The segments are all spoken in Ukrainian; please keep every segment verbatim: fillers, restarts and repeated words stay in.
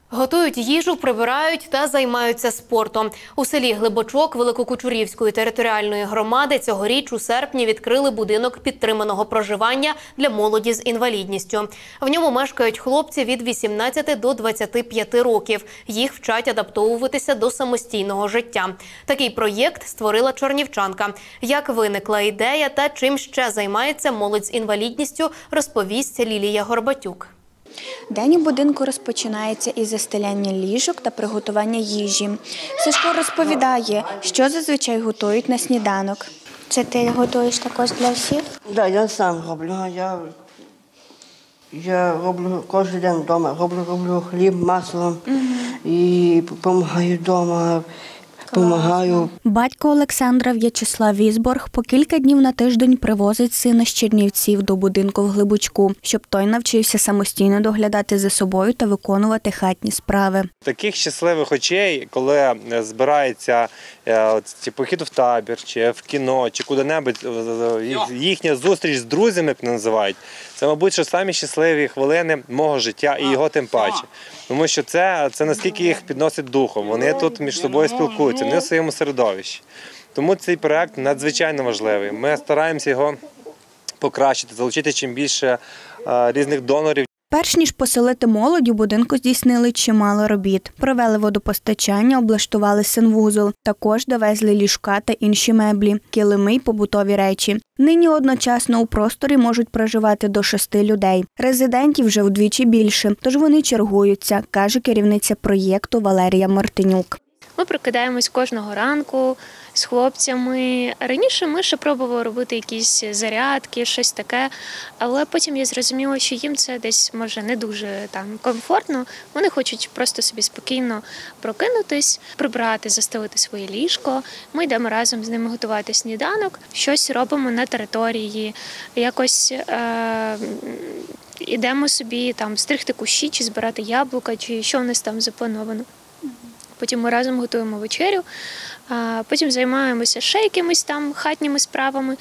Готують їжу, прибирають та займаються спортом. У селі Глибочок Великокучурівської територіальної громади цьогоріч у серпні відкрили будинок підтриманого проживання для молоді з інвалідністю. В ньому мешкають хлопці від вісімнадцяти до двадцяти п'яти років. Їх вчать адаптовуватися до самостійного життя. Такий проєкт створила чернівчанка. Як виникла ідея та чим ще займається молодь з інвалідністю, розповість Лілія Горбатюк. День у будинку розпочинається із застеляння ліжок та приготування їжі. Сашко розповідає, що зазвичай готують на сніданок. Це ти готуєш також для всіх? Так, да, я сам роблю. Я, я роблю кожен день вдома. Роблю, роблю хліб, масло угу. і допомагаю вдома. Помагаю. Батько Олександра В'ячеслав Візборг по кілька днів на тиждень привозить сина з Чернівців до будинку в Глибочку, щоб той навчився самостійно доглядати за собою та виконувати хатні справи. Таких щасливих очей, коли збирається чи похід в табір, чи в кіно, чи куди-небудь, їхня зустріч з друзями, як називають, це, мабуть, що самі щасливі хвилини мого життя і його тим паче. Тому що це, це наскільки їх підносить духом. Вони тут між собою спілкуються, вони в своєму середовищі. Тому цей проєкт надзвичайно важливий. Ми стараємося його покращити, залучити чим більше різних донорів. Перш ніж поселити молодь, у будинку здійснили чимало робіт. Провели водопостачання, облаштували санвузол. Також довезли ліжка та інші меблі, килими й побутові речі. Нині одночасно у просторі можуть проживати до шести людей. Резидентів вже вдвічі більше, тож вони чергуються, каже керівниця проєкту Валерія Мартинюк. Ми прокидаємось кожного ранку з хлопцями. Раніше ми ще пробували робити якісь зарядки, щось таке, але потім я зрозуміла, що їм це десь, може, не дуже там комфортно. Вони хочуть просто собі спокійно прокинутись, прибрати, застелити своє ліжко. Ми йдемо разом з ними готувати сніданок, щось робимо на території, якось е- йдемо собі там стригти кущі, чи збирати яблука, чи що в нас там заплановано. Потім ми разом готуємо вечерю, потім займаємося ще якимись там хатніми справами,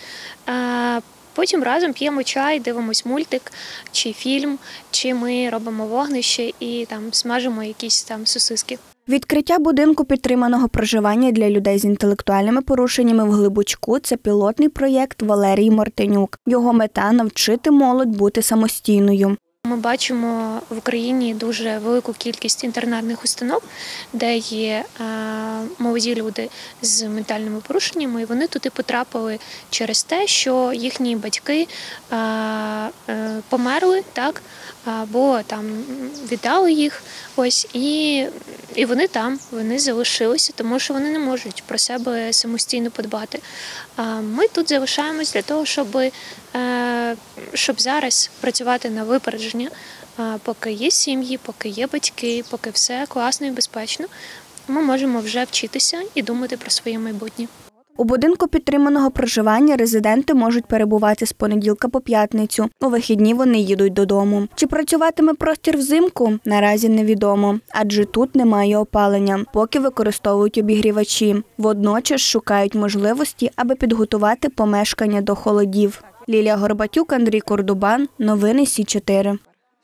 потім разом п'ємо чай, дивимось мультик чи фільм, чи ми робимо вогнище і там смажимо якісь там сосиски. Відкриття будинку підтриманого проживання для людей з інтелектуальними порушеннями в Глибочку – це пілотний проєкт Валерії Мартинюк. Його мета – навчити молодь бути самостійною. Ми бачимо в Україні дуже велику кількість інтернатних установ, де є молоді люди з ментальними порушеннями, і вони туди потрапили через те, що їхні батьки померли, так, або там віддали їх, ось, і, і вони там, вони залишилися, тому що вони не можуть про себе самостійно подбати. Ми тут залишаємось для того, щоб, щоб зараз працювати на випередження, поки є сім'ї, поки є батьки, поки все класно і безпечно, ми можемо вже вчитися і думати про своє майбутнє. У будинку підтриманого проживання резиденти можуть перебувати з понеділка по п'ятницю. У вихідні вони їдуть додому. Чи працюватиме простір взимку? Наразі невідомо, адже тут немає опалення, поки використовують обігрівачі. Водночас шукають можливості, аби підготувати помешкання до холодів. Лілія Горбатюк, Андрій Кордубан. Новини Сі чотири.